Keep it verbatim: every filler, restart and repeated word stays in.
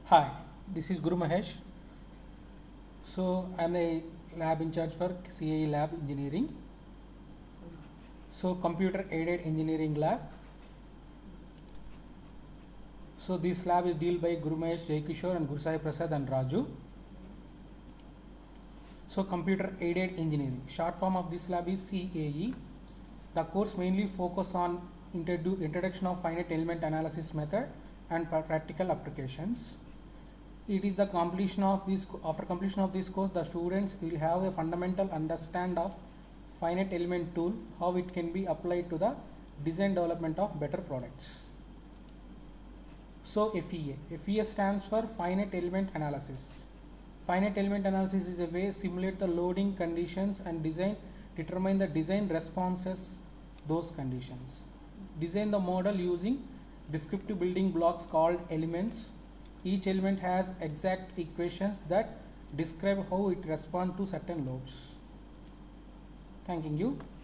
Hi, this is Guru Mahesh. So I am a lab in charge for C A E Lab Engineering. So Computer Aided Engineering Lab. So this lab is dealt by Guru Mahesh, Jay Kishore and Guru Sai Prasad and Raju. So Computer Aided Engineering. Short form of this lab is C A E. The course mainly focus on introdu introduction of finite element analysis method and practical applications. It is the completion of this after completion of this course, the students will have a fundamental understand of finite element tool, how it can be applied to the design development of better products. So F E A. F E A stands for finite element analysis. Finite element analysis is a way to simulate the loading conditions and design determine the design responses those conditions. Design the model using descriptive building blocks called elements. Each element has exact equations that describe how it responds to certain loads. Thanking you.